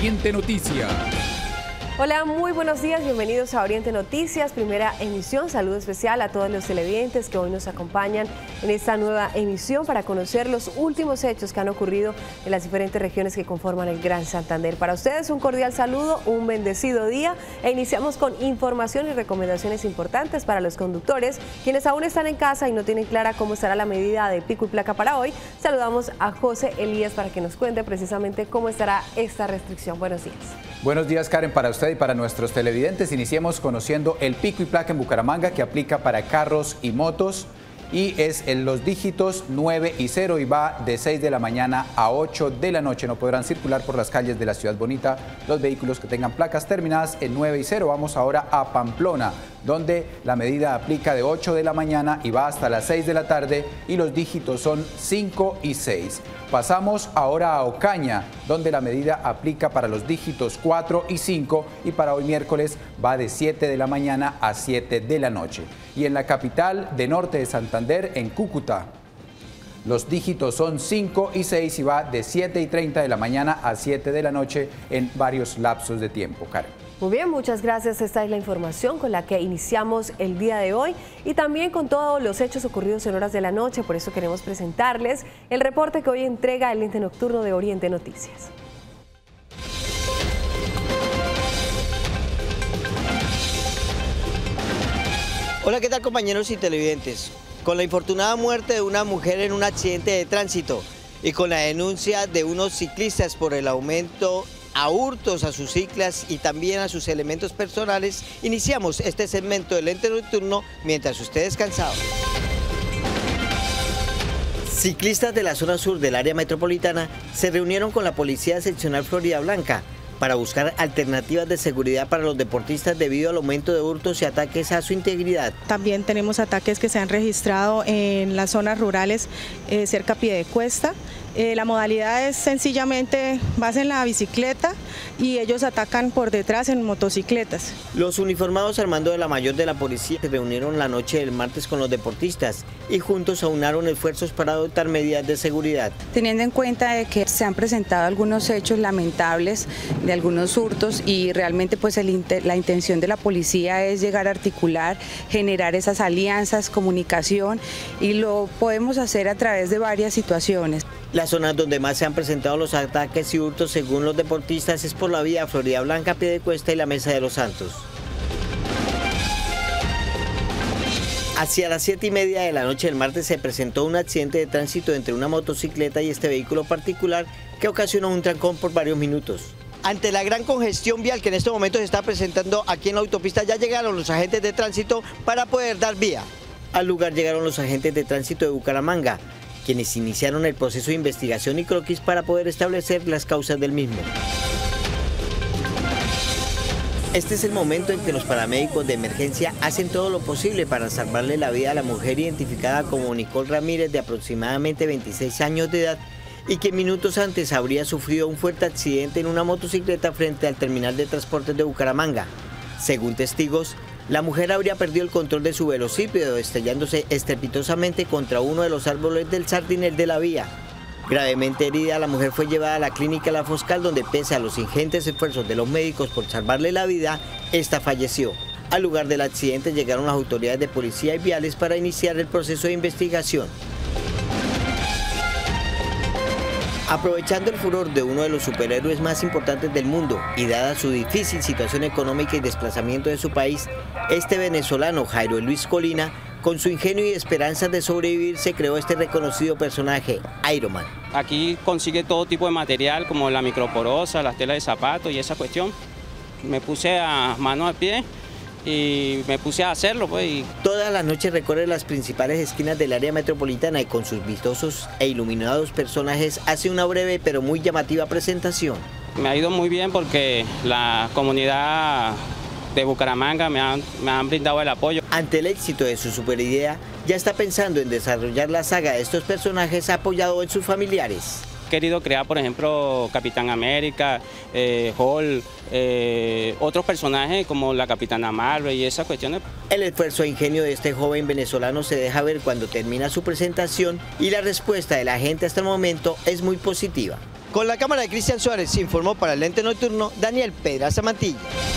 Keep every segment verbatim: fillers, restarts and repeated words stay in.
Oriente Noticias. Hola, muy buenos días, bienvenidos a Oriente Noticias, primera emisión. Saludo especial a todos los televidentes que hoy nos acompañan en esta nueva emisión para conocer los últimos hechos que han ocurrido en las diferentes regiones que conforman el Gran Santander. Para ustedes un cordial saludo, un bendecido día e iniciamos con información y recomendaciones importantes para los conductores, quienes aún están en casa y no tienen clara cómo estará la medida de pico y placa para hoy. Saludamos a José Elías para que nos cuente precisamente cómo estará esta restricción. Buenos días. Buenos días, Karen, para usted y para nuestros televidentes. Iniciemos conociendo el pico y placa en Bucaramanga que aplica para carros y motos y es en los dígitos nueve y cero y va de seis de la mañana a ocho de la noche. No podrán circular por las calles de la ciudad bonita los vehículos que tengan placas terminadas en nueve y cero. Vamos ahora a Pamplona, donde la medida aplica de ocho de la mañana y va hasta las seis de la tarde y los dígitos son cinco y seis. Pasamos ahora a Ocaña, donde la medida aplica para los dígitos cuatro y cinco y para hoy miércoles va de siete de la mañana a siete de la noche. Y en la capital de norte de Santander, en Cúcuta, los dígitos son cinco y seis y va de siete y treinta de la mañana a siete de la noche en varios lapsos de tiempo. Karen. Muy bien, muchas gracias. Esta es la información con la que iniciamos el día de hoy y también con todos los hechos ocurridos en horas de la noche. Por eso queremos presentarles el reporte que hoy entrega el ente nocturno de Oriente Noticias. Hola, ¿qué tal, compañeros y televidentes? Con la infortunada muerte de una mujer en un accidente de tránsito y con la denuncia de unos ciclistas por el aumento a hurtos a sus ciclas y también a sus elementos personales, iniciamos este segmento del ente nocturno mientras usted descansaba. Ciclistas de la zona sur del área metropolitana se reunieron con la Policía Seccional Florida Blanca para buscar alternativas de seguridad para los deportistas debido al aumento de hurtos y ataques a su integridad. También tenemos ataques que se han registrado en las zonas rurales eh, cerca a Piedecuesta. Eh, la modalidad es sencillamente vas en la bicicleta y ellos atacan por detrás en motocicletas. Los uniformados al mando de la mayor de la policía se reunieron la noche del martes con los deportistas y juntos aunaron esfuerzos para adoptar medidas de seguridad. Teniendo en cuenta de que se han presentado algunos hechos lamentables de algunos hurtos y realmente pues el, la intención de la policía es llegar a articular, generar esas alianzas, comunicación y lo podemos hacer a través de varias situaciones. Las zonas donde más se han presentado los ataques y hurtos según los deportistas es por la vía Florida Blanca, Piedecuesta y la Mesa de los Santos. Hacia las siete y media de la noche del martes se presentó un accidente de tránsito entre una motocicleta y este vehículo particular que ocasionó un trancón por varios minutos. Ante la gran congestión vial que en estos momentos se está presentando aquí en la autopista, ya llegaron los agentes de tránsito para poder dar vía. Al lugar llegaron los agentes de tránsito de Bucaramanga, quienes iniciaron el proceso de investigación y croquis para poder establecer las causas del mismo. Este es el momento en que los paramédicos de emergencia hacen todo lo posible para salvarle la vida a la mujer identificada como Nicole Ramírez, de aproximadamente veintiséis años de edad, y que minutos antes habría sufrido un fuerte accidente en una motocicleta frente al terminal de transportes de Bucaramanga. Según testigos, la mujer habría perdido el control de su velocípedo, estrellándose estrepitosamente contra uno de los árboles del sardinel de la vía. Gravemente herida, la mujer fue llevada a la clínica La Foscal, donde pese a los ingentes esfuerzos de los médicos por salvarle la vida, esta falleció. Al lugar del accidente llegaron las autoridades de policía y viales para iniciar el proceso de investigación. Aprovechando el furor de uno de los superhéroes más importantes del mundo y dada su difícil situación económica y desplazamiento de su país, este venezolano Jairo Luis Colina, con su ingenio y esperanzas de sobrevivir, se creó este reconocido personaje, Iron Man. Aquí consigue todo tipo de material como la microporosa, las telas de zapatos y esa cuestión. Me puse a mano a pie y me puse a hacerlo, pues. Y... Todas las noches recorre las principales esquinas del área metropolitana y con sus vistosos e iluminados personajes hace una breve pero muy llamativa presentación. Me ha ido muy bien porque la comunidad de Bucaramanga me han, me han brindado el apoyo. Ante el éxito de su superidea, ya está pensando en desarrollar la saga de estos personajes apoyado en sus familiares. He querido crear, por ejemplo, Capitán América, eh, Hulk, eh, otros personajes como la Capitana Marvel y esas cuestiones. El esfuerzo e ingenio de este joven venezolano se deja ver cuando termina su presentación y la respuesta de la gente hasta el momento es muy positiva. Con la cámara de Cristian Suárez, informó para el Ente Nocturno Daniel Pedraza Mantilla.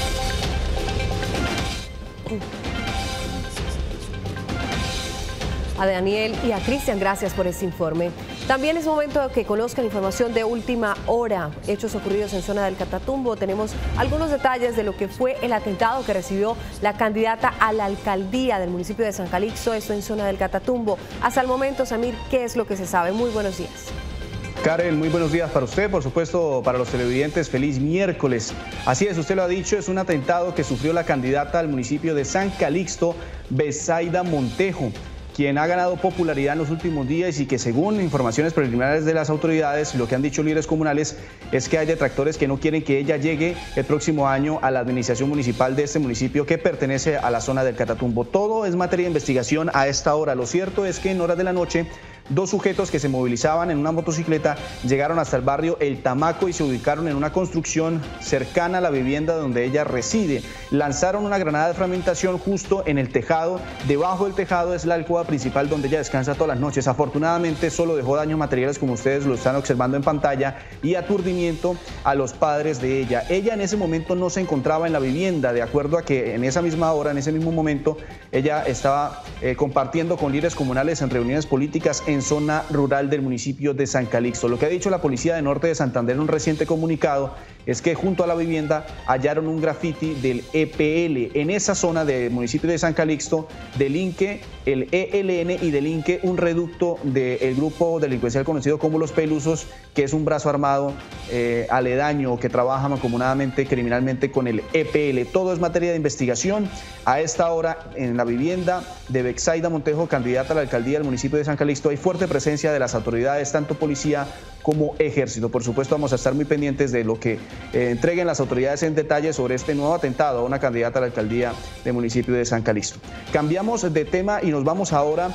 A Daniel y a Cristian, gracias por este informe. También es momento de que conozcan información de última hora, hechos ocurridos en zona del Catatumbo. Tenemos algunos detalles de lo que fue el atentado que recibió la candidata a la alcaldía del municipio de San Calixto, esto en zona del Catatumbo. Hasta el momento, Samir, ¿qué es lo que se sabe? Muy buenos días. Karen, muy buenos días para usted, por supuesto para los televidentes, feliz miércoles. Así es, usted lo ha dicho, es un atentado que sufrió la candidata al municipio de San Calixto, Betsaida Montejo, quien ha ganado popularidad en los últimos días y que según informaciones preliminares de las autoridades, lo que han dicho líderes comunales es que hay detractores que no quieren que ella llegue el próximo año a la administración municipal de este municipio que pertenece a la zona del Catatumbo. Todo es materia de investigación a esta hora. Lo cierto es que en horas de la noche, dos sujetos que se movilizaban en una motocicleta llegaron hasta el barrio El Tamaco y se ubicaron en una construcción cercana a la vivienda donde ella reside. Lanzaron una granada de fragmentación justo en el tejado. Debajo del tejado es la alcoba principal donde ella descansa todas las noches. Afortunadamente solo dejó daños materiales, como ustedes lo están observando en pantalla, y aturdimiento a los padres de ella. Ella en ese momento no se encontraba en la vivienda, de acuerdo a que en esa misma hora, en ese mismo momento, ella estaba eh, compartiendo con líderes comunales en reuniones políticas en zona rural del municipio de San Calixto. Lo que ha dicho la Policía de Norte de Santander en un reciente comunicado es que junto a la vivienda hallaron un grafiti del E P L. En esa zona del municipio de San Calixto delinque el E L N y delinque un reducto del grupo delincuencial conocido como Los Pelusos, que es un brazo armado eh, aledaño que trabaja mancomunadamente criminalmente con el E P L. Todo es materia de investigación. A esta hora en la vivienda de Betsaida Montejo, candidata a la alcaldía del municipio de San Calixto, hay fuerte presencia de las autoridades, tanto policía como ejército. Por supuesto, vamos a estar muy pendientes de lo que eh, entreguen las autoridades en detalle sobre este nuevo atentado a una candidata a la alcaldía del municipio de San Calixto. Cambiamos de tema y nos vamos ahora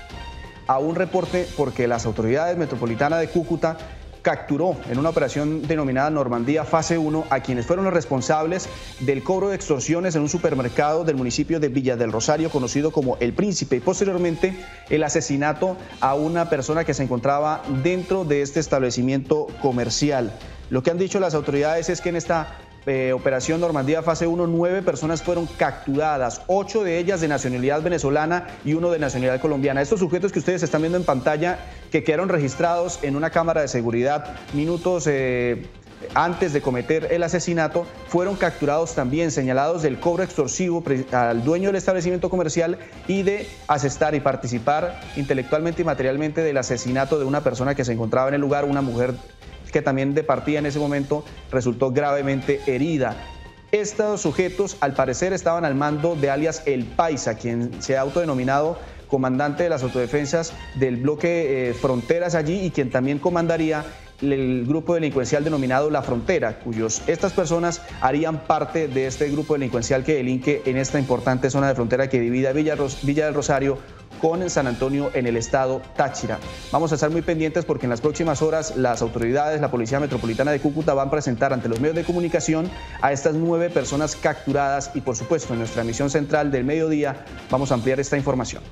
a un reporte porque las autoridades metropolitanas de Cúcuta capturó en una operación denominada Normandía Fase uno a quienes fueron los responsables del cobro de extorsiones en un supermercado del municipio de Villa del Rosario, conocido como El Príncipe, y posteriormente el asesinato a una persona que se encontraba dentro de este establecimiento comercial. Lo que han dicho las autoridades es que en esta Eh, operación Normandía Fase uno, nueve personas fueron capturadas, ocho de ellas de nacionalidad venezolana y uno de nacionalidad colombiana. Estos sujetos que ustedes están viendo en pantalla, que quedaron registrados en una cámara de seguridad minutos eh, antes de cometer el asesinato, fueron capturados también, señalados del cobro extorsivo al dueño del establecimiento comercial y de asestar y participar intelectualmente y materialmente del asesinato de una persona que se encontraba en el lugar, una mujer que también de partida en ese momento resultó gravemente herida. Estos sujetos al parecer estaban al mando de alias El Paisa, quien se ha autodenominado comandante de las autodefensas del bloque eh, Fronteras allí y quien también comandaría el grupo delincuencial denominado La Frontera, cuyos estas personas harían parte de este grupo delincuencial que delinque en esta importante zona de frontera que divide Villa, Villa del Rosario con San Antonio en el estado Táchira. Vamos a estar muy pendientes porque en las próximas horas las autoridades, la Policía Metropolitana de Cúcuta van a presentar ante los medios de comunicación a estas nueve personas capturadas y por supuesto en nuestra emisión central del mediodía vamos a ampliar esta información.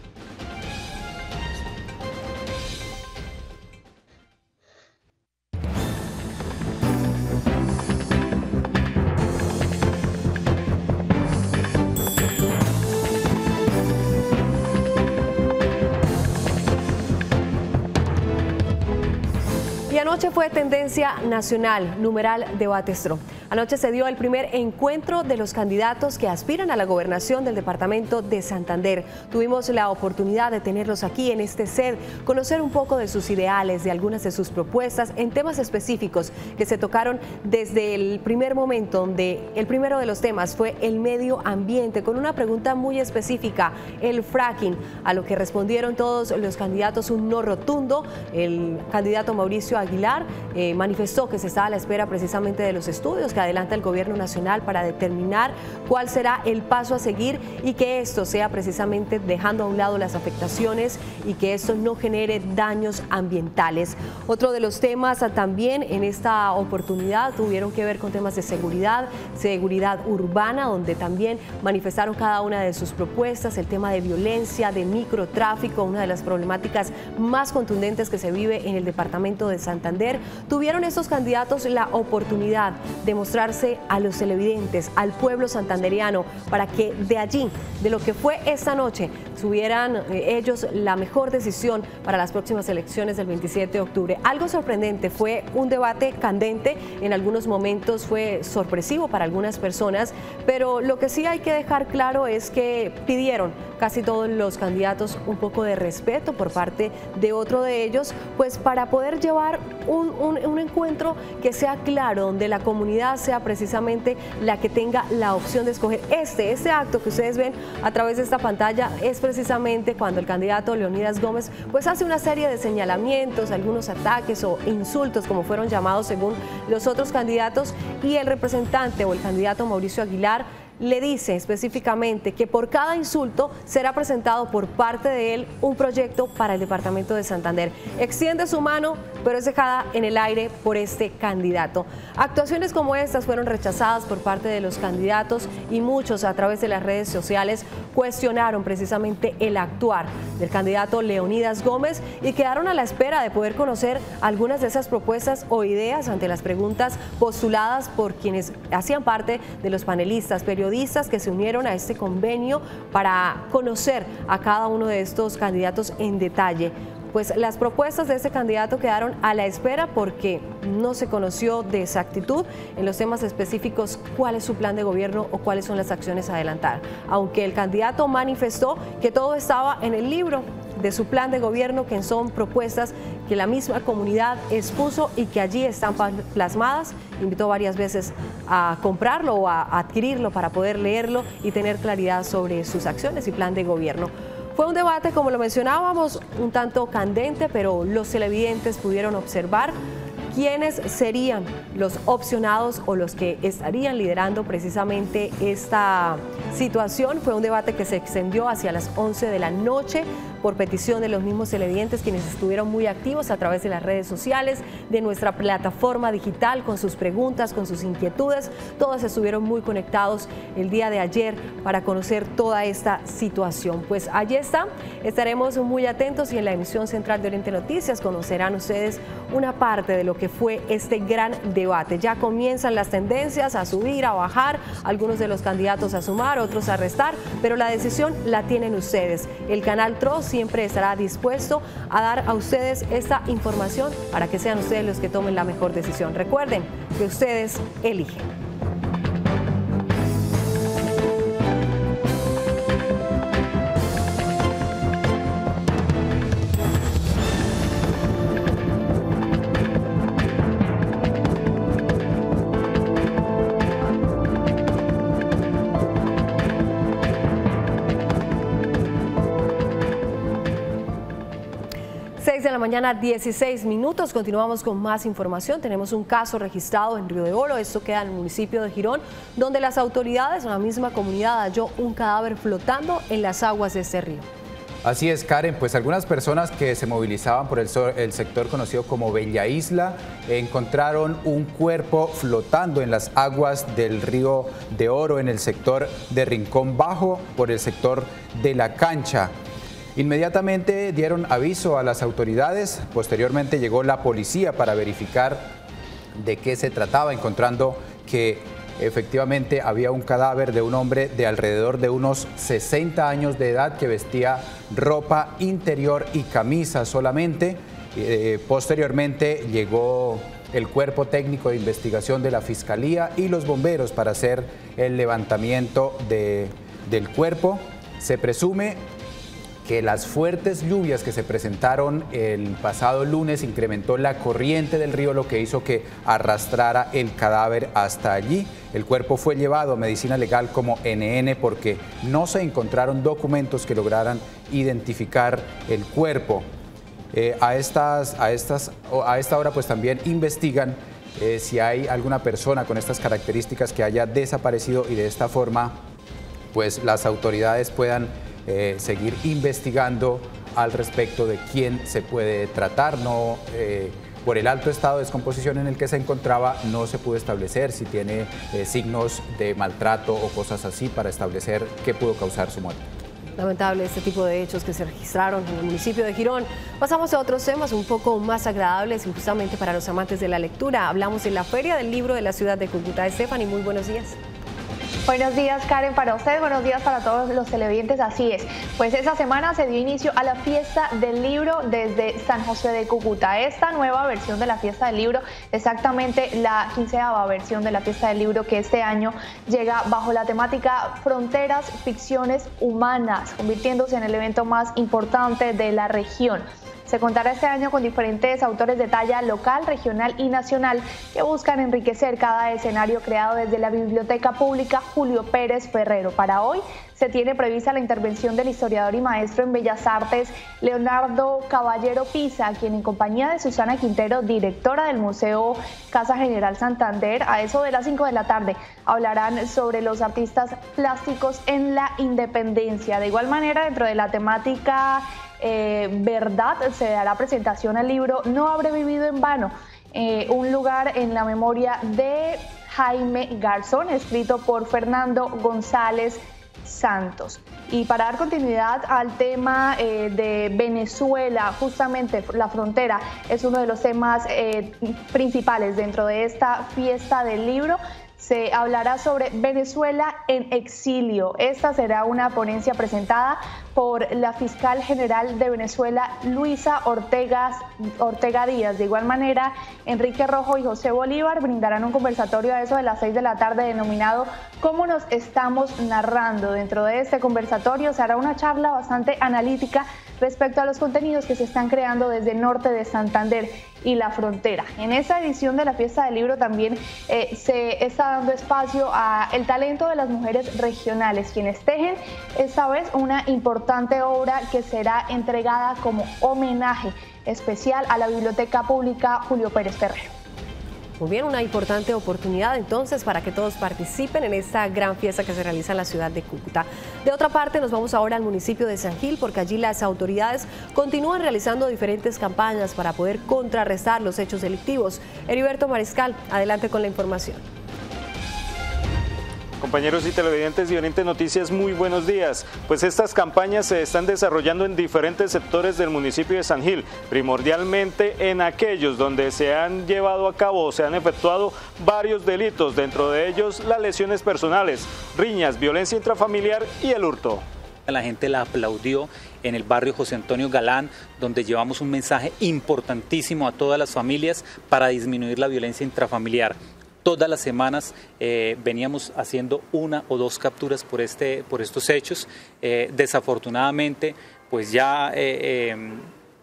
Anoche fue tendencia nacional, numeral Debatestro. Anoche se dio el primer encuentro de los candidatos que aspiran a la gobernación del departamento de Santander. Tuvimos la oportunidad de tenerlos aquí en este set, conocer un poco de sus ideales, de algunas de sus propuestas en temas específicos que se tocaron desde el primer momento, donde el primero de los temas fue el medio ambiente, con una pregunta muy específica, el fracking, a lo que respondieron todos los candidatos un no rotundo. El candidato Mauricio Aguilar eh, manifestó que se estaba a la espera precisamente de los estudios que que adelanta el gobierno nacional para determinar cuál será el paso a seguir y que esto sea precisamente dejando a un lado las afectaciones y que esto no genere daños ambientales. Otro de los temas también en esta oportunidad tuvieron que ver con temas de seguridad, seguridad urbana, donde también manifestaron cada una de sus propuestas, el tema de violencia, de microtráfico, una de las problemáticas más contundentes que se vive en el departamento de Santander. Tuvieron estos candidatos la oportunidad de mostrarse a los televidentes, al pueblo santanderiano, para que de allí, de lo que fue esta noche, tuvieran eh, ellos la mejor decisión para las próximas elecciones del veintisiete de octubre. Algo sorprendente, fue un debate candente, en algunos momentos fue sorpresivo para algunas personas, pero lo que sí hay que dejar claro es que pidieron casi todos los candidatos un poco de respeto por parte de otro de ellos, pues para poder llevar un, un, un encuentro que sea claro, donde la comunidad sea precisamente la que tenga la opción de escoger. Este, este acto que ustedes ven a través de esta pantalla es precisamente cuando el candidato Leonidas Gómez pues hace una serie de señalamientos, algunos ataques o insultos como fueron llamados según los otros candidatos, y el representante o el candidato Mauricio Aguilar le dice específicamente que por cada insulto será presentado por parte de él un proyecto para el departamento de Santander. Extiende su mano, pero es dejada en el aire por este candidato. Actuaciones como estas fueron rechazadas por parte de los candidatos y muchos a través de las redes sociales cuestionaron precisamente el actuar del candidato Leonidas Gómez y quedaron a la espera de poder conocer algunas de esas propuestas o ideas ante las preguntas postuladas por quienes hacían parte de los panelistas, periodistas que se unieron a este convenio para conocer a cada uno de estos candidatos en detalle. Pues las propuestas de este candidato quedaron a la espera porque no se conoció de exactitud en los temas específicos cuál es su plan de gobierno o cuáles son las acciones a adelantar. Aunque el candidato manifestó que todo estaba en el libro de su plan de gobierno, que son propuestas que la misma comunidad expuso y que allí están plasmadas. Invitó varias veces a comprarlo o a adquirirlo para poder leerlo y tener claridad sobre sus acciones y plan de gobierno. Fue un debate, como lo mencionábamos, un tanto candente, pero los televidentes pudieron observar quiénes serían los opcionados o los que estarían liderando precisamente esta situación. Fue un debate que se extendió hacia las once de la noche por petición de los mismos televidentes, quienes estuvieron muy activos a través de las redes sociales, de nuestra plataforma digital, con sus preguntas, con sus inquietudes. Todos estuvieron muy conectados el día de ayer para conocer toda esta situación. Pues allí está, estaremos muy atentos y en la emisión central de Oriente Noticias conocerán ustedes una parte de lo que fue este gran debate. Ya comienzan las tendencias a subir, a bajar, algunos de los candidatos a sumar, otros a restar, pero la decisión la tienen ustedes. El canal T R O siempre estará dispuesto a dar a ustedes esta información para que sean ustedes los que tomen la mejor decisión. Recuerden que ustedes eligen. seis de la mañana, dieciséis minutos. Continuamos con más información. Tenemos un caso registrado en Río de Oro. Esto queda en el municipio de Girón, donde las autoridades, la misma comunidad, halló un cadáver flotando en las aguas de este río. Así es, Karen, pues algunas personas que se movilizaban por el, el sector conocido como Bella Isla encontraron un cuerpo flotando en las aguas del Río de Oro en el sector de Rincón Bajo, por el sector de La Cancha. Inmediatamente dieron aviso a las autoridades, posteriormente llegó la policía para verificar de qué se trataba, encontrando que efectivamente había un cadáver de un hombre de alrededor de unos sesenta años de edad que vestía ropa interior y camisa solamente. Eh, posteriormente llegó el cuerpo técnico de investigación de la Fiscalía y los bomberos para hacer el levantamiento de, del cuerpo. Se presume que las fuertes lluvias que se presentaron el pasado lunes incrementó la corriente del río, lo que hizo que arrastrara el cadáver hasta allí. El cuerpo fue llevado a medicina legal como N N porque no se encontraron documentos que lograran identificar el cuerpo. Eh, a, estas, a, estas, a esta hora pues también investigan eh, si hay alguna persona con estas características que haya desaparecido y de esta forma pues las autoridades puedan eh, seguir investigando al respecto de quién se puede tratar. No, eh, por el alto estado de descomposición en el que se encontraba, no se pudo establecer si tiene eh, signos de maltrato o cosas así para establecer qué pudo causar su muerte. Lamentable este tipo de hechos que se registraron en el municipio de Girón. Pasamos a otros temas un poco más agradables y justamente para los amantes de la lectura. Hablamos de la Feria del Libro de la ciudad de Cúcuta. Stephanie, muy buenos días. Buenos días, Karen, para usted, buenos días para todos los televidentes, así es. Pues esta semana se dio inicio a la Fiesta del Libro desde San José de Cúcuta. Esta nueva versión de la Fiesta del Libro, exactamente la quinceava versión de la Fiesta del Libro, que este año llega bajo la temática Fronteras, Ficciones Humanas, convirtiéndose en el evento más importante de la región. Se contará este año con diferentes autores de talla local, regional y nacional que buscan enriquecer cada escenario creado desde la Biblioteca Pública Julio Pérez Ferrero. Para hoy se tiene prevista la intervención del historiador y maestro en Bellas Artes Leonardo Caballero Pisa, quien en compañía de Susana Quintero, directora del Museo Casa General Santander, a eso de las cinco de la tarde hablarán sobre los artistas plásticos en la independencia. De igual manera, dentro de la temática Eh, verdad, se dará presentación al libro No habré vivido en vano, eh, un lugar en la memoria de Jaime Garzón, escrito por Fernando González Santos. Y para dar continuidad al tema eh, de Venezuela, justamente la frontera es uno de los temas eh, principales dentro de esta Fiesta del Libro. Se hablará sobre Venezuela en exilio. Esta será una ponencia presentada por la fiscal general de Venezuela, Luisa Ortega, Ortega Díaz. De igual manera, Enrique Rojo y José Bolívar brindarán un conversatorio a eso de las seis de la tarde denominado ¿Cómo nos estamos narrando? Dentro de este conversatorio se hará una charla bastante analítica respecto a los contenidos que se están creando desde el norte de Santander y la frontera. En esta edición de la Fiesta del Libro también eh, se está dando espacio al talento de las mujeres regionales, quienes tejen esta vez una importante obra que será entregada como homenaje especial a la Biblioteca Pública Julio Pérez Ferrero. Muy bien, una importante oportunidad entonces para que todos participen en esta gran fiesta que se realiza en la ciudad de Cúcuta. De otra parte, nos vamos ahora al municipio de San Gil, porque allí las autoridades continúan realizando diferentes campañas para poder contrarrestar los hechos delictivos. Heriberto Mariscal, adelante con la información. Compañeros y televidentes de Oriente Noticias, muy buenos días. Pues estas campañas se están desarrollando en diferentes sectores del municipio de San Gil, primordialmente en aquellos donde se han llevado a cabo o se han efectuado varios delitos, dentro de ellos las lesiones personales, riñas, violencia intrafamiliar y el hurto. La gente la aplaudió en el barrio José Antonio Galán, donde llevamos un mensaje importantísimo a todas las familias para disminuir la violencia intrafamiliar. Todas las semanas eh, veníamos haciendo una o dos capturas por, este, por estos hechos. Eh, desafortunadamente, pues ya, eh, eh,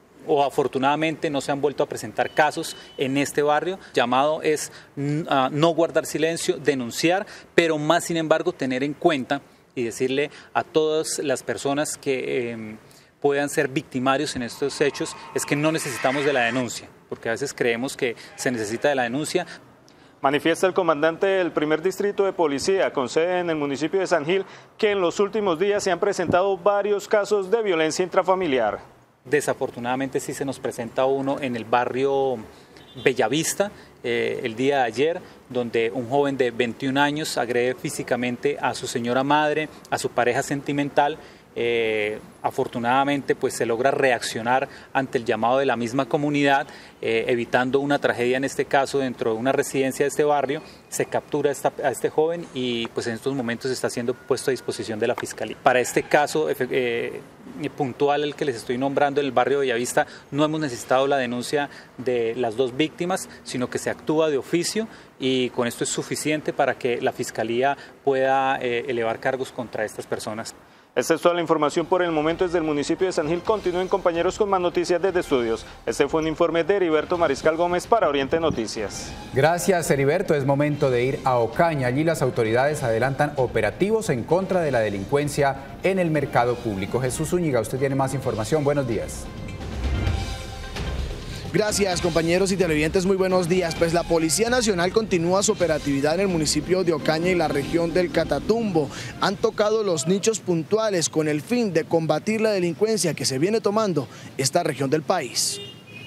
o afortunadamente no se han vuelto a presentar casos en este barrio. Llamado es uh, no guardar silencio, denunciar, pero más sin embargo tener en cuenta y decirle a todas las personas que eh, puedan ser victimarios en estos hechos, es que no necesitamos de la denuncia, porque a veces creemos que se necesita de la denuncia. Manifiesta el comandante del primer distrito de policía con sede en el municipio de San Gil que en los últimos días se han presentado varios casos de violencia intrafamiliar. Desafortunadamente sí se nos presenta uno en el barrio Bellavista eh, el día de ayer, donde un joven de veintiún años agrede físicamente a su señora madre, a su pareja sentimental. Eh, afortunadamente pues se logra reaccionar ante el llamado de la misma comunidad, eh, evitando una tragedia en este caso dentro de una residencia de este barrio. Se captura esta, a este joven y pues en estos momentos está siendo puesto a disposición de la Fiscalía. Para este caso eh, puntual, el que les estoy nombrando, el barrio Bellavista, no hemos necesitado la denuncia de las dos víctimas, sino que se actúa de oficio y con esto es suficiente para que la Fiscalía pueda eh, elevar cargos contra estas personas. Esta es toda la información por el momento desde el municipio de San Gil. Continúen, compañeros, con más noticias desde estudios. Este fue un informe de Heriberto Mariscal Gómez para Oriente Noticias. Gracias, Heriberto. Es momento de ir a Ocaña. Allí las autoridades adelantan operativos en contra de la delincuencia en el mercado público. Jesús Zúñiga, usted tiene más información. Buenos días. Gracias, compañeros y televidentes, muy buenos días. Pues la Policía Nacional continúa su operatividad en el municipio de Ocaña y la región del Catatumbo. Han tocado los nichos puntuales con el fin de combatir la delincuencia que se viene tomando esta región del país.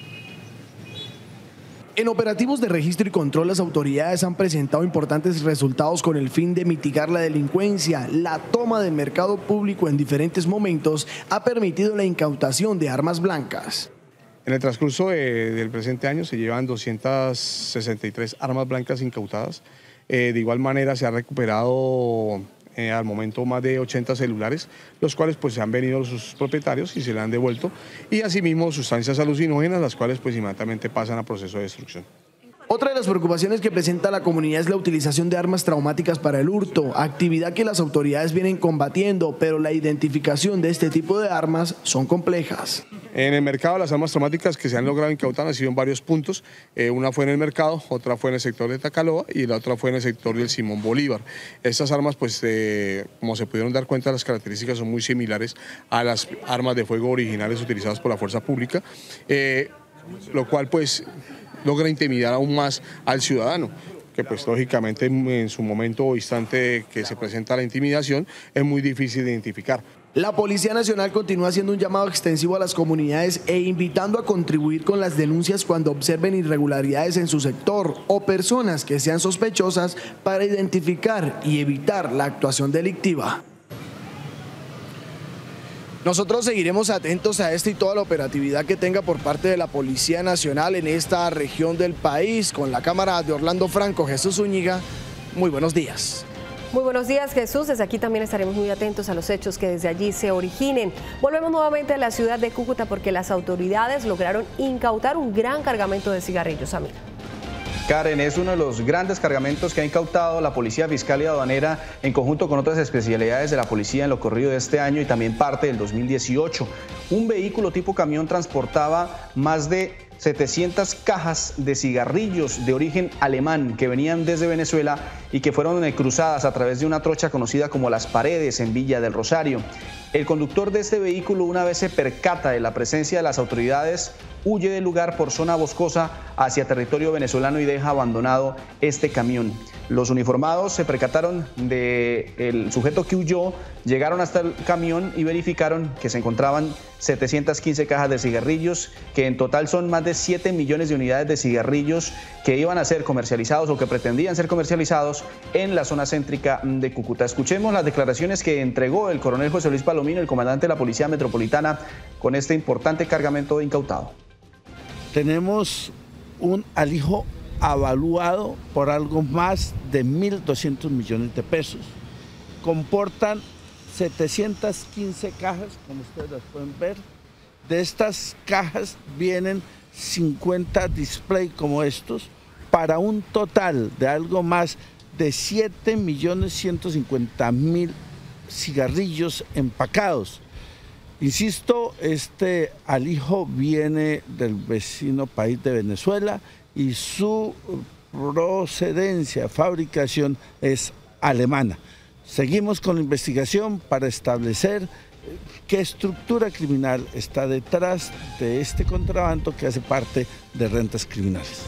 En operativos de registro y control, las autoridades han presentado importantes resultados con el fin de mitigar la delincuencia. La toma del mercado público en diferentes momentos ha permitido la incautación de armas blancas. En el transcurso de, del presente año se llevan doscientas sesenta y tres armas blancas incautadas. Eh, de igual manera se ha recuperado eh, al momento más de ochenta celulares, los cuales pues se han venido sus propietarios y se le han devuelto. Y asimismo sustancias alucinógenas, las cuales pues inmediatamente pasan a proceso de destrucción. Otra de las preocupaciones que presenta la comunidad es la utilización de armas traumáticas para el hurto, actividad que las autoridades vienen combatiendo, pero la identificación de este tipo de armas son complejas. En el mercado las armas traumáticas que se han logrado incautar han sido en varios puntos. Eh, una fue en el mercado, otra fue en el sector de Tacaloa y la otra fue en el sector del Simón Bolívar. Estas armas, pues, eh, como se pudieron dar cuenta, las características son muy similares a las armas de fuego originales utilizadas por la fuerza pública, eh, lo cual pues logra intimidar aún más al ciudadano, que pues lógicamente en su momento o instante que se presenta la intimidación es muy difícil de identificar. La Policía Nacional continúa haciendo un llamado extensivo a las comunidades e invitando a contribuir con las denuncias cuando observen irregularidades en su sector o personas que sean sospechosas para identificar y evitar la actuación delictiva. Nosotros seguiremos atentos a esta y toda la operatividad que tenga por parte de la Policía Nacional en esta región del país. Con la cámara de Orlando Franco, Jesús Zúñiga, muy buenos días. Muy buenos días, Jesús. Desde aquí también estaremos muy atentos a los hechos que desde allí se originen. Volvemos nuevamente a la ciudad de Cúcuta porque las autoridades lograron incautar un gran cargamento de cigarrillos. Amir. Karen, es uno de los grandes cargamentos que ha incautado la Policía Fiscal y Aduanera en conjunto con otras especialidades de la policía en lo corrido de este año y también parte del dos mil dieciocho. Un vehículo tipo camión transportaba más de setecientas cajas de cigarrillos de origen alemán que venían desde Venezuela y que fueron cruzadas a través de una trocha conocida como Las Paredes en Villa del Rosario. El conductor de este vehículo, una vez se percata de la presencia de las autoridades, huye del lugar por zona boscosa hacia territorio venezolano y deja abandonado este camión. Los uniformados se percataron del sujeto que huyó, llegaron hasta el camión y verificaron que se encontraban setecientas quince cajas de cigarrillos, que en total son más de siete millones de unidades de cigarrillos que iban a ser comercializados o que pretendían ser comercializados en la zona céntrica de Cúcuta. Escuchemos las declaraciones que entregó el coronel José Luis Palomino, el comandante de la Policía Metropolitana, con este importante cargamento incautado. Tenemos un alijo avaluado por algo más de mil doscientos millones de pesos. Comportan setecientas quince cajas, como ustedes las pueden ver. De estas cajas vienen cincuenta displays como estos, para un total de algo más de siete millones ciento cincuenta mil cigarrillos empacados. Insisto, este alijo viene del vecino país de Venezuela y su procedencia, fabricación es alemana. Seguimos con la investigación para establecer qué estructura criminal está detrás de este contrabando que hace parte de rentas criminales.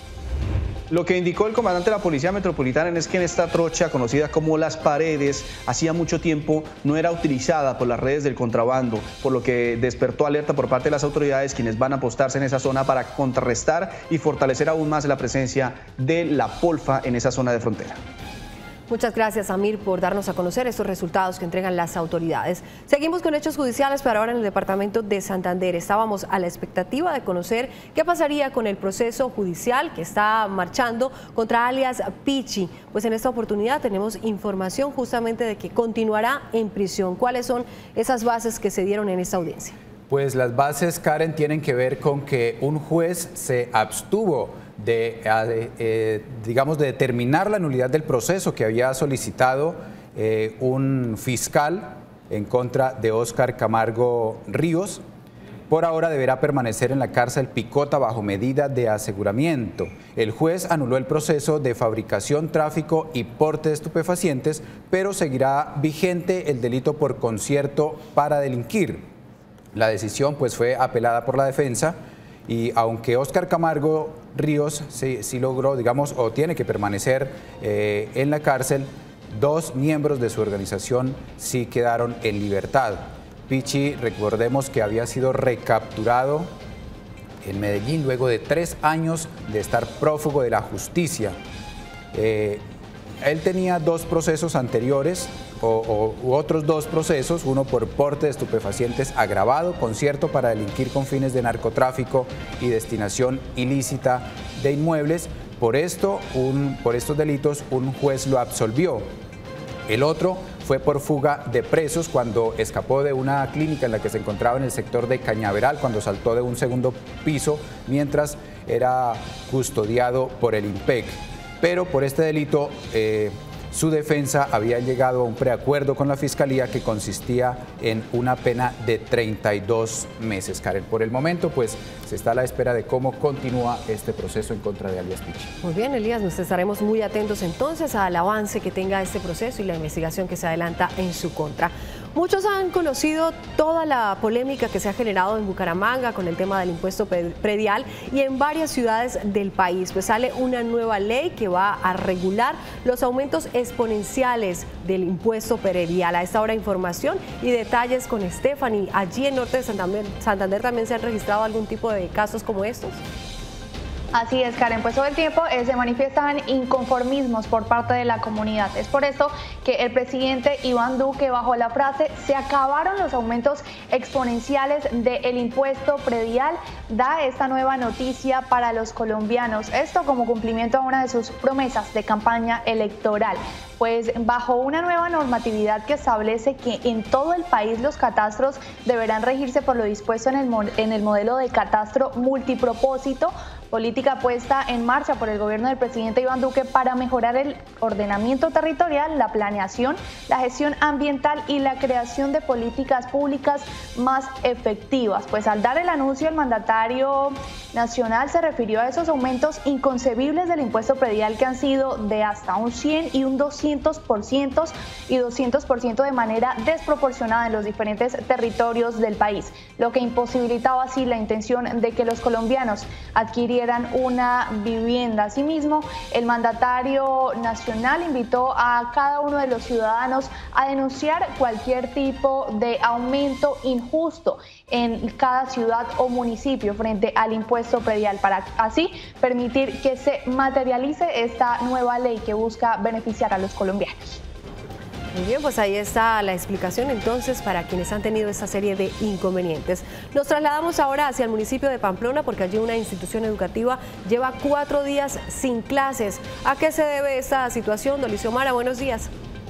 Lo que indicó el comandante de la Policía Metropolitana es que en esta trocha, conocida como Las Paredes, hacía mucho tiempo no era utilizada por las redes del contrabando, por lo que despertó alerta por parte de las autoridades, quienes van a apostarse en esa zona para contrarrestar y fortalecer aún más la presencia de la polfa en esa zona de frontera. Muchas gracias, Amir, por darnos a conocer estos resultados que entregan las autoridades. Seguimos con hechos judiciales, pero ahora en el departamento de Santander. Estábamos a la expectativa de conocer qué pasaría con el proceso judicial que está marchando contra alias Pichi. Pues en esta oportunidad tenemos información justamente de que continuará en prisión. ¿Cuáles son esas bases que se dieron en esta audiencia? Pues las bases, Karen, tienen que ver con que un juez se abstuvo de, eh, eh, digamos, de determinar la nulidad del proceso que había solicitado eh, un fiscal en contra de Óscar Camargo Ríos. Por ahora deberá permanecer en la cárcel Picota bajo medida de aseguramiento. El juez anuló el proceso de fabricación, tráfico y porte de estupefacientes, pero seguirá vigente el delito por concierto para delinquir. La decisión pues fue apelada por la defensa Y aunque Óscar Camargo Ríos sí, sí logró, digamos, o tiene que permanecer eh, en la cárcel, dos miembros de su organización sí quedaron en libertad. Pichi, recordemos que había sido recapturado en Medellín luego de tres años de estar prófugo de la justicia. Eh, él tenía dos procesos anteriores, o, o u otros dos procesos, uno por porte de estupefacientes agravado, concierto para delinquir con fines de narcotráfico y destinación ilícita de inmuebles. Por esto, un, por estos delitos, un juez lo absolvió. El otro fue por fuga de presos cuando escapó de una clínica en la que se encontraba en el sector de Cañaveral, cuando saltó de un segundo piso mientras era custodiado por el IMPEC. Pero por este delito, eh, su defensa había llegado a un preacuerdo con la Fiscalía que consistía en una pena de treinta y dos meses. Karen, por el momento, pues se está a la espera de cómo continúa este proceso en contra de alias Pichi. Muy bien, Elías, nos estaremos muy atentos entonces al avance que tenga este proceso y la investigación que se adelanta en su contra. Muchos han conocido toda la polémica que se ha generado en Bucaramanga con el tema del impuesto predial y en varias ciudades del país. Pues sale una nueva ley que va a regular los aumentos exponenciales del impuesto predial. A esta hora, información y detalles con Stephanie. Allí en Norte de Santander, Santander también se han registrado algún tipo de casos como estos. Así es, Karen, pues todo el tiempo eh, se manifiestan inconformismos por parte de la comunidad. Es por esto que el presidente Iván Duque, bajo la frase "se acabaron los aumentos exponenciales del impuesto predial", da esta nueva noticia para los colombianos. Esto como cumplimiento a una de sus promesas de campaña electoral. Pues bajo una nueva normatividad que establece que en todo el país los catastros deberán regirse por lo dispuesto en el, en el modelo de catastro multipropósito, política puesta en marcha por el gobierno del presidente Iván Duque para mejorar el ordenamiento territorial, la planeación, la gestión ambiental y la creación de políticas públicas más efectivas. Pues al dar el anuncio, el mandatario nacional se refirió a esos aumentos inconcebibles del impuesto predial que han sido de hasta un cien y un doscientos por ciento y doscientos por ciento de manera desproporcionada en los diferentes territorios del país, lo que imposibilitaba así la intención de que los colombianos adquirieran una vivienda. Asimismo, el mandatario nacional invitó a cada uno de los ciudadanos a denunciar cualquier tipo de aumento injusto en cada ciudad o municipio frente al impuesto predial, para así permitir que se materialice esta nueva ley que busca beneficiar a los colombianos. Muy bien, pues ahí está la explicación entonces para quienes han tenido esta serie de inconvenientes. Nos trasladamos ahora hacia el municipio de Pamplona porque allí una institución educativa lleva cuatro días sin clases. ¿A qué se debe esta situación? Don Liciomara, buenos días.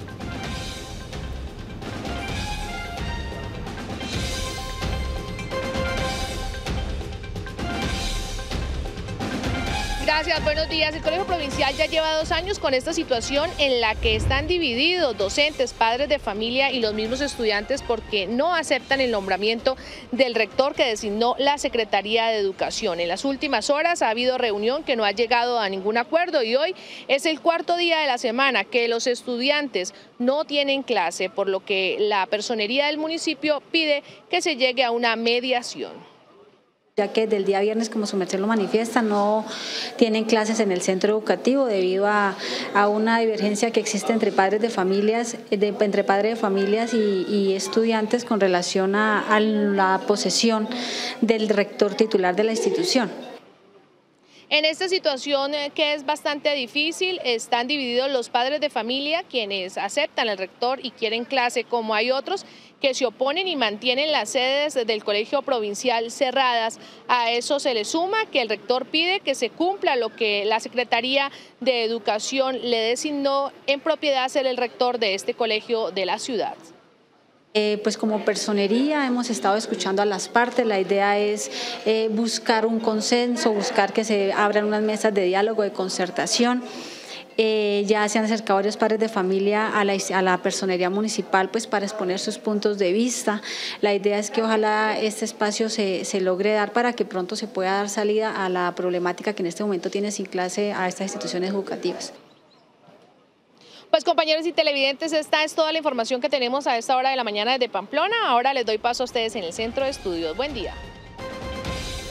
Gracias, buenos días. El Colegio Provincial ya lleva dos años con esta situación en la que están divididos docentes, padres de familia y los mismos estudiantes porque no aceptan el nombramiento del rector que designó la Secretaría de Educación. En las últimas horas ha habido reunión que no ha llegado a ningún acuerdo y hoy es el cuarto día de la semana que los estudiantes no tienen clase, por lo que la personería del municipio pide que se llegue a una mediación. Ya que desde el día viernes, como su merced lo manifiesta, no tienen clases en el centro educativo debido a, a una divergencia que existe entre padres de familias, de, entre padres de familias y, y estudiantes con relación a, a la posesión del rector titular de la institución. En esta situación que es bastante difícil, están divididos los padres de familia, quienes aceptan al rector y quieren clase, como hay otros que se oponen y mantienen las sedes del Colegio Provincial cerradas. A eso se le suma que el rector pide que se cumpla lo que la Secretaría de Educación le designó en propiedad ser el rector de este colegio de la ciudad. Eh, pues como personería hemos estado escuchando a las partes, la idea es eh, buscar un consenso, buscar que se abran unas mesas de diálogo, de concertación. Eh, ya se han acercado varios padres de familia a la, a la personería municipal pues para exponer sus puntos de vista. La idea es que ojalá este espacio se, se logre dar para que pronto se pueda dar salida a la problemática que en este momento tiene sin clase a estas instituciones educativas. Pues compañeros y televidentes, esta es toda la información que tenemos a esta hora de la mañana desde Pamplona. Ahora les doy paso a ustedes en el centro de estudios. Buen día.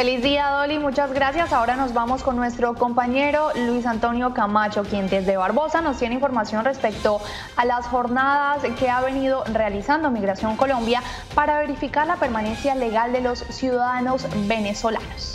Feliz día, Dolly, muchas gracias. Ahora nos vamos con nuestro compañero Luis Antonio Camacho, quien desde Barbosa nos tiene información respecto a las jornadas que ha venido realizando Migración Colombia para verificar la permanencia legal de los ciudadanos venezolanos.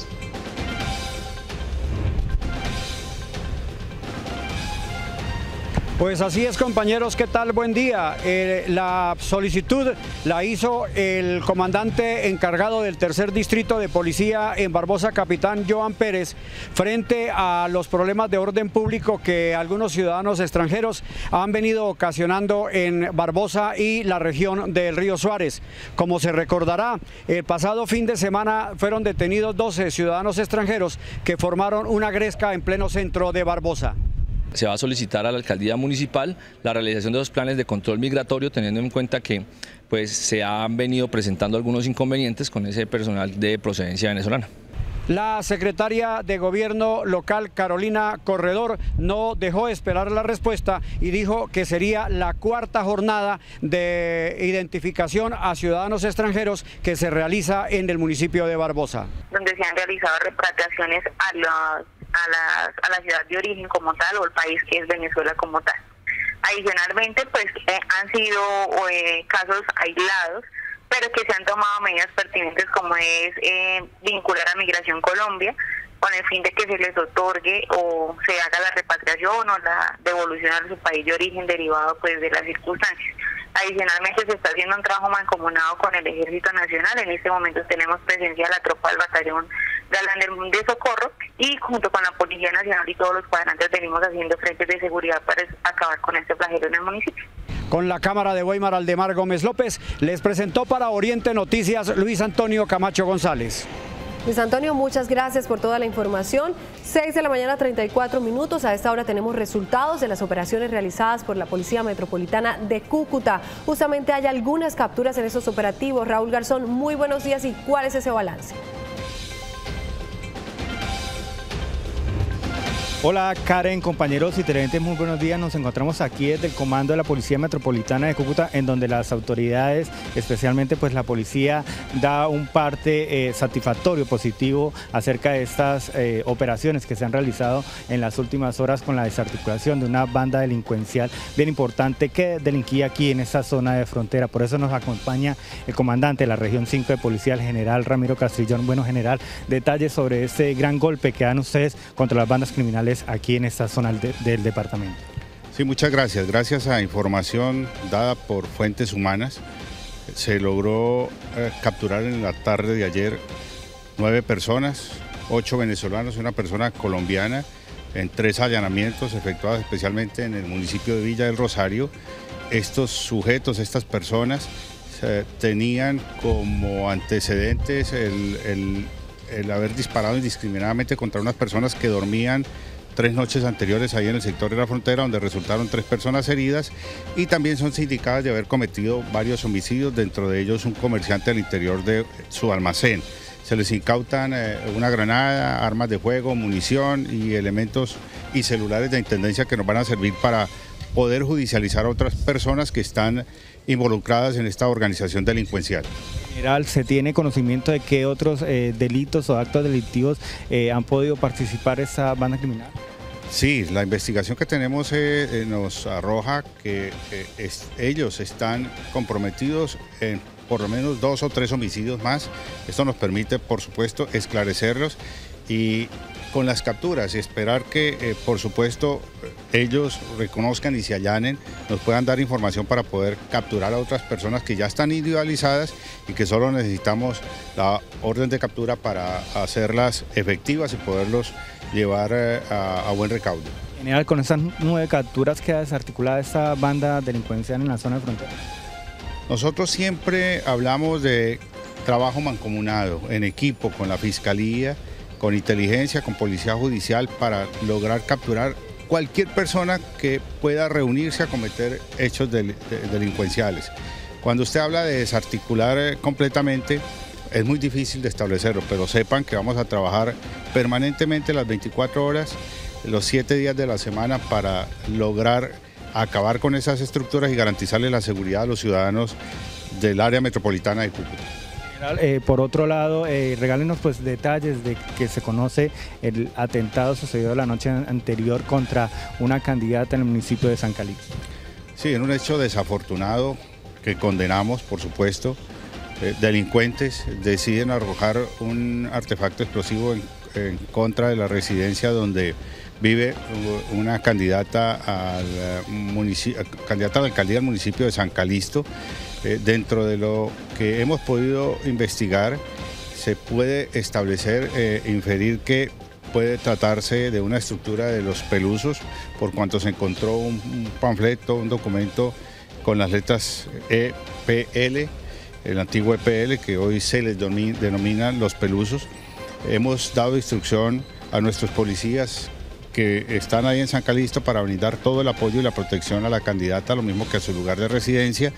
Pues así es, compañeros, ¿qué tal? Buen día. Eh, la solicitud la hizo el comandante encargado del tercer distrito de policía en Barbosa, capitán Joan Pérez, frente a los problemas de orden público que algunos ciudadanos extranjeros han venido ocasionando en Barbosa y la región del Río Suárez. Como se recordará, el pasado fin de semana fueron detenidos doce ciudadanos extranjeros que formaron una gresca en pleno centro de Barbosa. Se va a solicitar a la alcaldía municipal la realización de los planes de control migratorio, teniendo en cuenta que pues, se han venido presentando algunos inconvenientes con ese personal de procedencia venezolana. La secretaria de Gobierno local, Carolina Corredor, no dejó esperar la respuesta y dijo que sería la cuarta jornada de identificación a ciudadanos extranjeros que se realiza en el municipio de Barbosa. Donde se han realizado repatriaciones a la, a, la, a la ciudad de origen como tal o el país que es Venezuela como tal. Adicionalmente, pues eh, han sido eh, casos aislados, pero que se han tomado medidas pertinentes como es eh, vincular a Migración Colombia con el fin de que se les otorgue o se haga la repatriación o la devolución a su país de origen derivado pues de las circunstancias. Adicionalmente se está haciendo un trabajo mancomunado con el Ejército Nacional. En este momento tenemos presencia de la tropa del batallón Galán de Socorro y junto con la Policía Nacional y todos los cuadrantes venimos haciendo frentes de seguridad para acabar con este flagelo en el municipio. Con la cámara de Weimar Aldemar Gómez López, les presentó para Oriente Noticias Luis Antonio Camacho González. Luis Antonio, muchas gracias por toda la información. seis de la mañana, treinta y cuatro minutos. A esta hora tenemos resultados de las operaciones realizadas por la Policía Metropolitana de Cúcuta. Justamente hay algunas capturas en esos operativos. Raúl Garzón, muy buenos días. ¿Y cuál es ese balance? Hola Karen, compañeros y televidentes, muy buenos días. Nos encontramos aquí desde el comando de la Policía Metropolitana de Cúcuta, en donde las autoridades, especialmente pues la policía, da un parte eh, satisfactorio, positivo acerca de estas eh, operaciones que se han realizado en las últimas horas con la desarticulación de una banda delincuencial bien importante que delinquía aquí en esta zona de frontera. Por eso nos acompaña el comandante de la región cinco de policía, el general Ramiro Castrillón. Bueno, general, detalles sobre este gran golpe que dan ustedes contra las bandas criminales aquí en esta zona de, del departamento. Sí, muchas gracias. Gracias a información dada por fuentes humanas, se logró eh, capturar en la tarde de ayer nueve personas, ocho venezolanos y una persona colombiana, en tres allanamientos efectuados especialmente en el municipio de Villa del Rosario. Estos sujetos, estas personas, eh, tenían como antecedentes el, el, el haber disparado indiscriminadamente contra unas personas que dormían tres noches anteriores ahí en el sector de la frontera, donde resultaron tres personas heridas, y también son sindicadas de haber cometido varios homicidios, dentro de ellos un comerciante al interior de su almacén. Se les incautan eh, una granada, armas de fuego, munición y elementos y celulares de intendencia que nos van a servir para poder judicializar a otras personas que están involucradas en esta organización delincuencial. General, ¿se tiene conocimiento de qué otros eh, delitos o actos delictivos eh, han podido participar esta banda criminal? Sí, la investigación que tenemos eh, eh, nos arroja que eh, es, ellos están comprometidos en por lo menos dos o tres homicidios más. Esto nos permite, por supuesto, esclarecerlos y con las capturas y esperar que, eh, por supuesto, ellos reconozcan y se allanen, nos puedan dar información para poder capturar a otras personas que ya están individualizadas y que solo necesitamos la orden de captura para hacerlas efectivas y poderlos llevar eh, a, a buen recaudo. General, con estas nueve capturas queda desarticulada esta banda delincuencial en la zona de frontera. Nosotros siempre hablamos de trabajo mancomunado, en equipo, con la Fiscalía, con inteligencia, con Policía Judicial, para lograr capturar cualquier persona que pueda reunirse a cometer hechos del, de, delincuenciales. Cuando usted habla de desarticular completamente, es muy difícil de establecerlo, pero sepan que vamos a trabajar permanentemente las veinticuatro horas, los siete días de la semana, para lograr acabar con esas estructuras y garantizarle la seguridad a los ciudadanos del área metropolitana de Cúcuta. Eh, por otro lado, eh, regálenos pues detalles de que se conoce el atentado sucedido la noche anterior contra una candidata en el municipio de San Calixto. Sí, en un hecho desafortunado que condenamos, por supuesto. Eh, delincuentes deciden arrojar un artefacto explosivo en, en contra de la residencia donde vive una candidata, al municipio, candidata a la alcaldía del municipio de San Calixto. Eh, dentro de lo que hemos podido investigar, se puede establecer, eh, inferir que puede tratarse de una estructura de los Pelusos, por cuanto se encontró un, un panfleto, un documento con las letras E P L, el antiguo E P L, que hoy se les denominan los Pelusos. Hemos dado instrucción a nuestros policías que están ahí en San Calixto para brindar todo el apoyo y la protección a la candidata, lo mismo que a su lugar de residencia,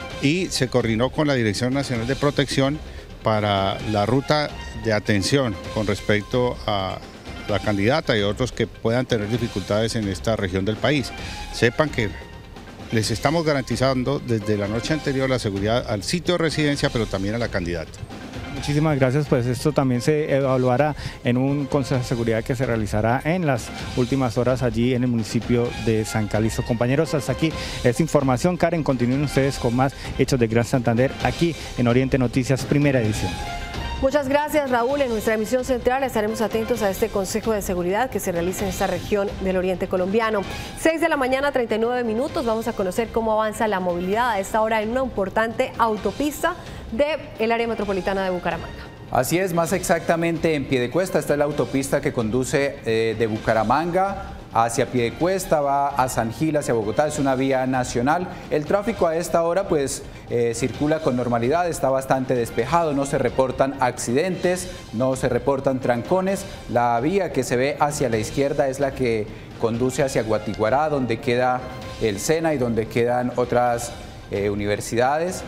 y se coordinó con la Dirección Nacional de Protección para la ruta de atención con respecto a la candidata y otros que puedan tener dificultades en esta región del país. Sepan que les estamos garantizando desde la noche anterior la seguridad al sitio de residencia, pero también a la candidata. Muchísimas gracias, pues esto también se evaluará en un consejo de seguridad que se realizará en las últimas horas allí en el municipio de San Calixto. Compañeros, hasta aquí esta información. Karen, continúen ustedes con más hechos de Gran Santander aquí en Oriente Noticias, primera edición. Muchas gracias, Raúl. En nuestra emisión central estaremos atentos a este Consejo de Seguridad que se realiza en esta región del oriente colombiano. seis de la mañana, treinta y nueve minutos. Vamos a conocer cómo avanza la movilidad a esta hora en una importante autopista del área metropolitana de Bucaramanga. Así es, más exactamente en Piedecuesta. Esta es la autopista que conduce eh, de Bucaramanga hacia Piedecuesta, va a San Gil, hacia Bogotá, es una vía nacional. El tráfico a esta hora pues eh, circula con normalidad, está bastante despejado, no se reportan accidentes, no se reportan trancones. La vía que se ve hacia la izquierda es la que conduce hacia Guatiguará, donde queda el SENA y donde quedan otras eh, universidades.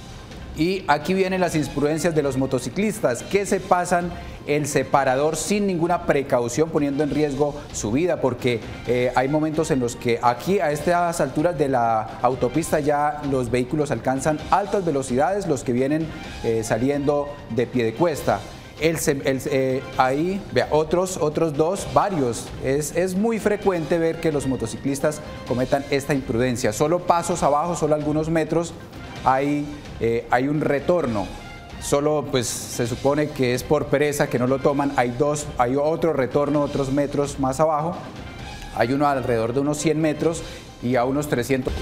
Y aquí vienen las imprudencias de los motociclistas que se pasan el separador sin ninguna precaución, poniendo en riesgo su vida, porque eh, hay momentos en los que aquí a estas alturas de la autopista ya los vehículos alcanzan altas velocidades, los que vienen eh, saliendo de Piedecuesta. El, el, eh, ahí, vea, otros, otros dos, varios. Es, es muy frecuente ver que los motociclistas cometan esta imprudencia. Solo pasos abajo, solo algunos metros, hay, eh, hay un retorno. Solo pues se supone que es por pereza que no lo toman. Hay dos, hay otro retorno otros metros más abajo. Hay uno alrededor de unos cien metros y a unos trescientos.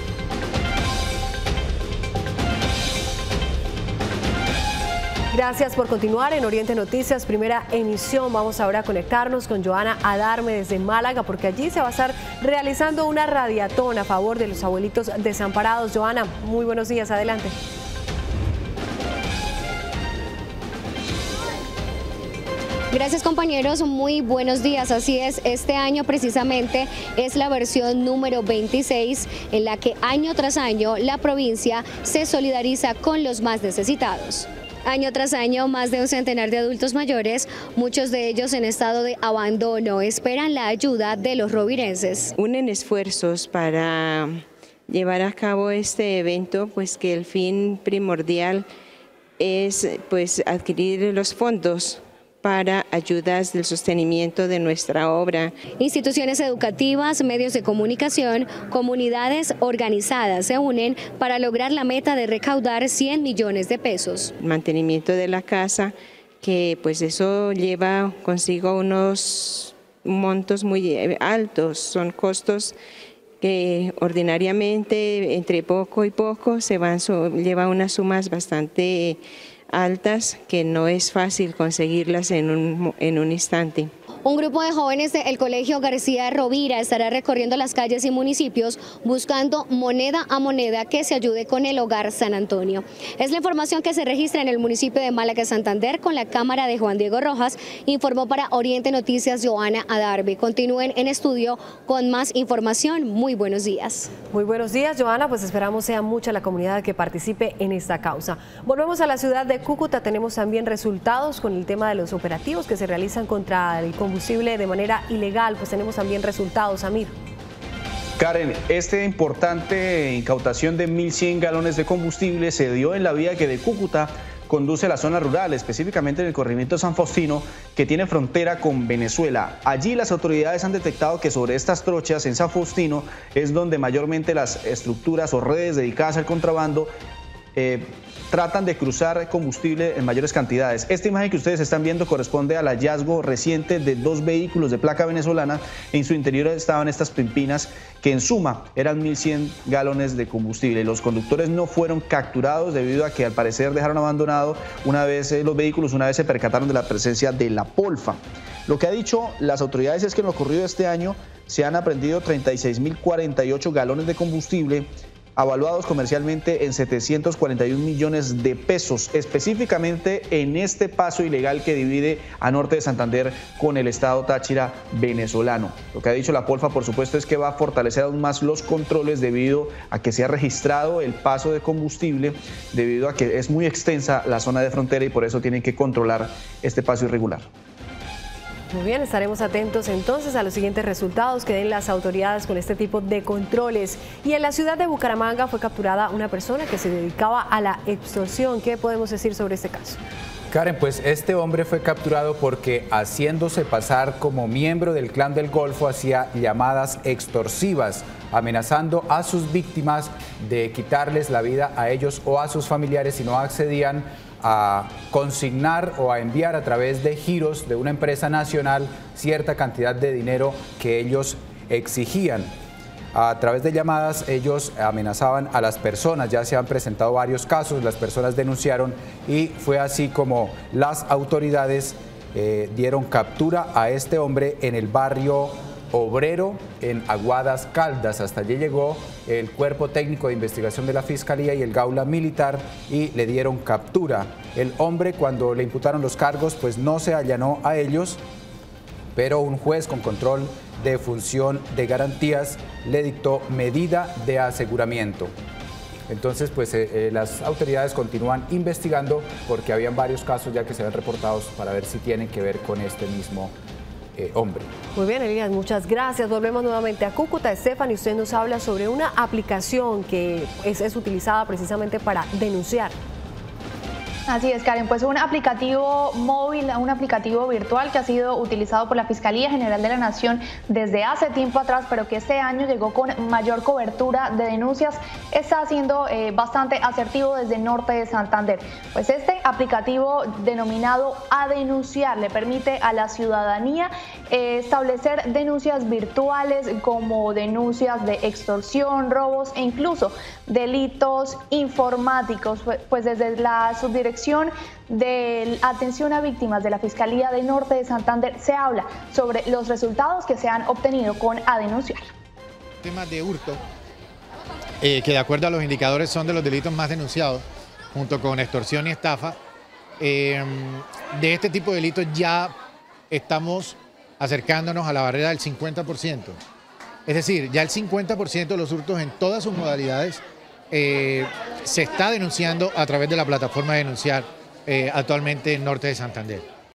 Gracias por continuar en Oriente Noticias, primera emisión. Vamos ahora a conectarnos con Joana Adarme desde Málaga, porque allí se va a estar realizando una radiatón a favor de los abuelitos desamparados. Joana, muy buenos días, adelante. Gracias, compañeros, muy buenos días. Así es, este año precisamente es la versión número veintiséis en la que año tras año la provincia se solidariza con los más necesitados. Año tras año, más de un centenar de adultos mayores, muchos de ellos en estado de abandono, esperan la ayuda de los rovirenses. Unen esfuerzos para llevar a cabo este evento, pues que el fin primordial es pues adquirir los fondos para ayudas del sostenimiento de nuestra obra. Instituciones educativas, medios de comunicación, comunidades organizadas se unen para lograr la meta de recaudar cien millones de pesos. El mantenimiento de la casa, que pues eso lleva consigo unos montos muy altos, son costos que ordinariamente entre poco y poco se van, lleva unas sumas bastante altas que no es fácil conseguirlas en un, en un instante. Un grupo de jóvenes del Colegio García Rovira estará recorriendo las calles y municipios buscando moneda a moneda que se ayude con el Hogar San Antonio. Es la información que se registra en el municipio de Málaga, Santander, con la cámara de Juan Diego Rojas. Informó para Oriente Noticias Joana Adarve. Continúen en estudio con más información. Muy buenos días. Muy buenos días, Joana. Pues esperamos sea mucha la comunidad que participe en esta causa. Volvemos a la ciudad de Cúcuta. Tenemos también resultados con el tema de los operativos que se realizan contra el combustible de manera ilegal, pues tenemos también resultados, Amir. Karen, esta importante incautación de mil cien galones de combustible se dio en la vía que de Cúcuta conduce a la zona rural, específicamente en el corregimiento San Faustino, que tiene frontera con Venezuela. Allí las autoridades han detectado que sobre estas trochas en San Faustino es donde mayormente las estructuras o redes dedicadas al contrabando eh, tratan de cruzar combustible en mayores cantidades. Esta imagen que ustedes están viendo corresponde al hallazgo reciente de dos vehículos de placa venezolana. En su interior estaban estas pimpinas que en suma eran mil cien galones de combustible. Los conductores no fueron capturados debido a que al parecer dejaron abandonado una vez eh, los vehículos, una vez se percataron de la presencia de la polfa. Lo que ha dicho las autoridades es que en lo ocurrido este año se han aprehendido treinta y seis mil cuarenta y ocho galones de combustible, avaluados comercialmente en setecientos cuarenta y un millones de pesos, específicamente en este paso ilegal que divide a norte de Santander con el estado Táchira venezolano. Lo que ha dicho la Polfa, por supuesto, es que va a fortalecer aún más los controles debido a que se ha registrado el paso de combustible, debido a que es muy extensa la zona de frontera y por eso tienen que controlar este paso irregular. Muy bien, estaremos atentos entonces a los siguientes resultados que den las autoridades con este tipo de controles. Y en la ciudad de Bucaramanga fue capturada una persona que se dedicaba a la extorsión. ¿Qué podemos decir sobre este caso? Karen, pues este hombre fue capturado porque, haciéndose pasar como miembro del Clan del Golfo, hacía llamadas extorsivas, amenazando a sus víctimas de quitarles la vida a ellos o a sus familiares si no accedían a consignar o a enviar a través de giros de una empresa nacional cierta cantidad de dinero que ellos exigían. A través de llamadas ellos amenazaban a las personas. Ya se han presentado varios casos, las personas denunciaron y fue así como las autoridades eh, dieron captura a este hombre en el barrio Obrero, en Aguadas Caldas. Hasta allí llegó el Cuerpo Técnico de Investigación de la Fiscalía y el Gaula Militar y le dieron captura. El hombre, cuando le imputaron los cargos, pues no se allanó a ellos, pero un juez con control de función de garantías le dictó medida de aseguramiento. Entonces, pues eh, eh, las autoridades continúan investigando porque habían varios casos ya que se ven reportados para ver si tienen que ver con este mismo Eh, hombre. Muy bien, Elías, muchas gracias. Volvemos nuevamente a Cúcuta. Stephanie, usted nos habla sobre una aplicación que es, es utilizada precisamente para denunciar. Así es, Karen, pues un aplicativo móvil, un aplicativo virtual que ha sido utilizado por la Fiscalía General de la Nación desde hace tiempo atrás, pero que este año llegó con mayor cobertura de denuncias, está siendo eh, bastante asertivo desde el norte de Santander. Pues este aplicativo denominado A Denunciar le permite a la ciudadanía eh, establecer denuncias virtuales como denuncias de extorsión, robos e incluso delitos informáticos, pues desde la subdirección de atención a víctimas de la Fiscalía de Norte de Santander se habla sobre los resultados que se han obtenido con A Denunciar. Temas de hurto, eh, que de acuerdo a los indicadores son de los delitos más denunciados, junto con extorsión y estafa. Eh, de este tipo de delitos ya estamos acercándonos a la barrera del cincuenta por ciento. Es decir, ya el cincuenta por ciento de los hurtos en todas sus modalidades Eh, se está denunciando a través de la plataforma de denunciar eh, actualmente en Norte de Santander.